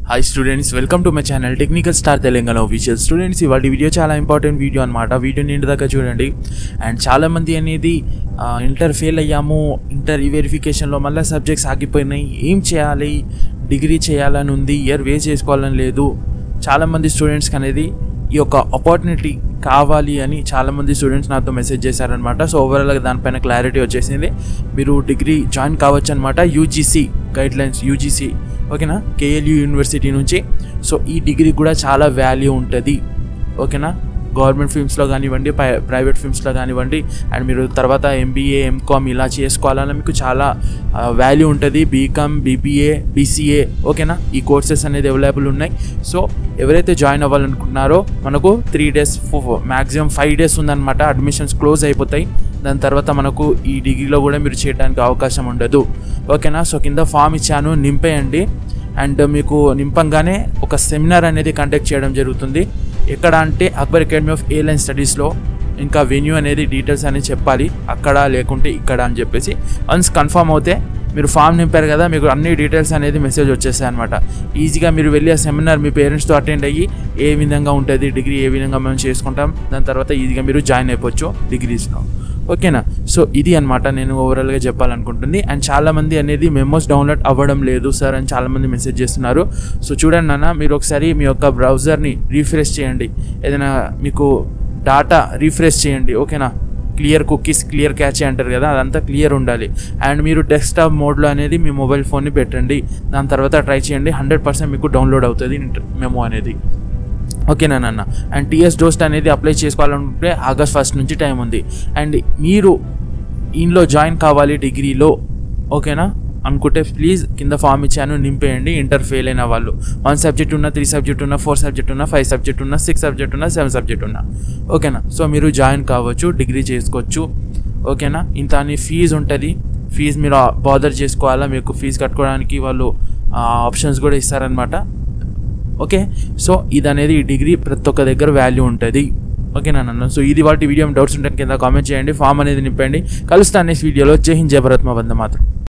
Hi students, welcome to my channel Technical Star Telangana Official. Students, ఇవాల్టి video చాలా important video అన్నమాట. Video నిండు దాకా చూడండి. అండ్ చాలా మంది అనేది ఇంటర్ ఫెయిల్ అయ్యాము, ఇంటర్ వెరిఫికేషన్లో మళ్ళీ సబ్జెక్ట్స్ ఆగిపోయినాయి, ఏం చేయాలి, డిగ్రీ చేయాలని ఉంది, ఇయర్ వేస్ట్ చేసుకోవాలని లేదు. చాలామంది స్టూడెంట్స్కి అనేది ఈ యొక్క ఆపర్చునిటీ కావాలి అని చాలామంది స్టూడెంట్స్ నాతో మెసేజ్ చేశారనమాట. సో ఓవరాల్గా దానిపైన క్లారిటీ వచ్చేసింది. మీరు డిగ్రీ జాయిన్ కావచ్చు అనమాట. యూజీసీ గైడ్లైన్స్, యూజీసీ ఓకేనా, కేఎల్యూ యూనివర్సిటీ నుంచి. సో ఈ డిగ్రీ కూడా చాలా వాల్యూ ఉంటుంది ఓకేనా. గవర్నమెంట్ ఫిల్మ్స్లో కానివ్వండి, ప్రైవేట్ ఫిల్మ్స్లో కానివ్వండి, అండ్ మీరు తర్వాత ఎంబీఏ ఎంకామ్ ఇలా చేసుకోవాలన్నా మీకు చాలా వాల్యూ ఉంటుంది. బీకామ్ బీబీఏ బీసీఏ ఓకేనా, ఈ కోర్సెస్ అనేది అవైలబుల్ ఉన్నాయి. సో ఎవరైతే జాయిన్ అవ్వాలనుకుంటున్నారో మనకు 3 days మ్యాక్సిమం 5 days ఉందన్నమాట. అడ్మిషన్స్ క్లోజ్ అయిపోతాయి. దాని తర్వాత మనకు ఈ డిగ్రీలో కూడా మీరు చేయడానికి అవకాశం ఉండదు ఓకేనా. సో కింద ఫామ్ ఇచ్చాను, నింపేయండి. అండ్ మీకు నింపంగానే ఒక సెమినార్ అనేది కండక్ట్ చేయడం జరుగుతుంది. ఎక్కడ అంటే అక్బర్ అకాడమీ ఆఫ్ ఎయిర్లైన్ స్టడీస్లో. ఇంకా వెన్యూ అనేది డీటెయిల్స్ అనేది చెప్పాలి, అక్కడ లేకుంటే ఇక్కడ అని చెప్పేసి. వన్స్ కన్ఫర్మ్ అవుతే మీరు ఫామ్ నింపారు కదా, మీకు అన్ని డీటెయిల్స్ అనేది మెసేజ్ వచ్చేస్తాయి అనమాట. ఈజీగా మీరు వెళ్ళి ఆ సెమినార్ మీ పేరెంట్స్తో అటెండ్ అయ్యి ఏ విధంగా ఉంటుంది డిగ్రీ, ఏ విధంగా మేము చేసుకుంటాం, దాని తర్వాత ఈజీగా మీరు జాయిన్ అయిపోవచ్చు డిగ్రీస్లో ఓకేనా. సో ఇది అనమాట నేను ఓవరాల్గా చెప్పాలనుకుంటుంది. అండ్ చాలామంది అనేది మెమోస్ డౌన్లోడ్ అవ్వడం లేదు సార్ అని చాలామంది మెసేజ్ చేస్తున్నారు. సో చూడండి నాన్న, మీరు ఒకసారి మీ యొక్క బ్రౌజర్ని రీఫ్రెష్ చేయండి, ఏదైనా మీకు డాటా రీఫ్రెష్ చేయండి ఓకేనా. క్లియర్ కుకీస్, క్లియర్ క్యాచ్ అంటారు కదా, అదంతా క్లియర్ ఉండాలి. అండ్ మీరు డెస్క్టాప్ మోడ్లో అనేది మీ మొబైల్ ఫోన్ని పెట్టండి. దాని తర్వాత ట్రై చేయండి, 100% మీకు డౌన్లోడ్ అవుతుంది మెమో అనేది ఓకేనా నాన్న. అండ్ టీఎస్ డోస్ట్ అనేది అప్లై చేసుకోవాలనుకుంటే August 1 నుంచి టైం ఉంది. అండ్ మీరు ఇంట్లో జాయిన్ కావాలి డిగ్రీలో ఓకేనా అనుకుంటే ప్లీజ్ కింద ఫామ్ ఇచ్చాను, నింపేయండి. ఇంటర్ ఫెయిల్ అయిన వాళ్ళు 1 సబ్జెక్ట్ ఉన్నా, 3 సబ్జెక్ట్ ఉన్నా, 4 సబ్జెక్ట్ ఉన్నా, 5 సబ్జెక్ట్ ఉన్నా, 6 సబ్జెక్ట్ ఉన్నా, 7 సబ్జెక్ట్ ఉన్నా ఓకేనా. సో మీరు జాయిన్ కావచ్చు, డిగ్రీ చేసుకోవచ్చు ఓకేనా. ఇంత అని ఫీజు ఉంటుంది, ఫీజు మీరు బాదర్ చేసుకోవాలా, మీకు ఫీజు కట్టుకోవడానికి వాళ్ళు ఆప్షన్స్ కూడా ఇస్తారనమాట ఓకే. సో ఇది అనేది ఈ డిగ్రీ ప్రతి ఒక్క దగ్గర వాల్యూ ఉంటుంది ఓకేనా నన్ను. సో ఇది వాటి వీడియో డౌట్స్ ఉంటే కింద కామెంట్ చేయండి, ఫామ్ అనేది నింపండి. కలుస్తాను నెక్స్ట్ వీడియోలో. జై హింద్, జై భారత్, మా వందే మాతరం.